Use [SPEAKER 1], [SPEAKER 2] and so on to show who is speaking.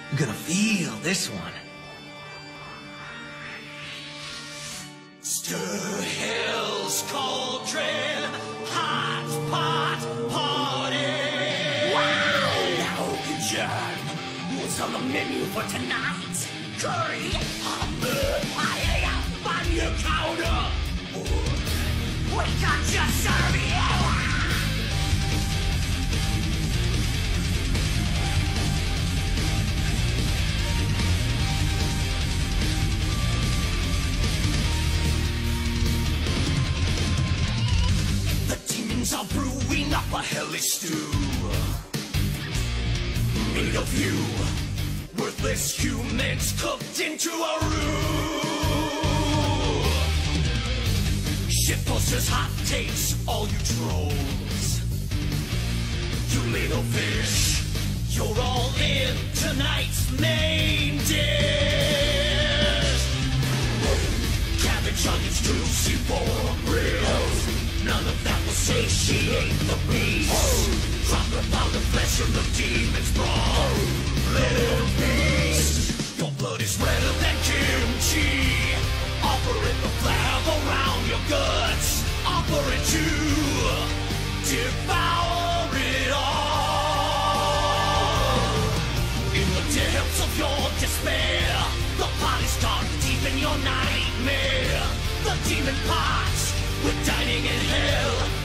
[SPEAKER 1] I'm gonna feel this one. Stir hell's cauldron, hot pot party.
[SPEAKER 2] Wow! Now, John, what's on the menu for tonight? Curry, hamburger, paella, on your counter. We got your serviette.
[SPEAKER 1] Are brewing up a hellish stew made of you, worthless humans cooked into a roux. Shitposters, hot takes, all you trolls. You little fish, you're all in tonight's main dish. Cabbage onions, juicy pork ribs. None of that will satiate the beast. Drop the pound of flesh in the demon's brawl. Little beast, your blood is redder than kimchi. Offer it the flab around your guts. Offer it to devour it all. In the depths of your despair, the pot is dark, deep in your nightmare. The demon pot, we're dining in hell.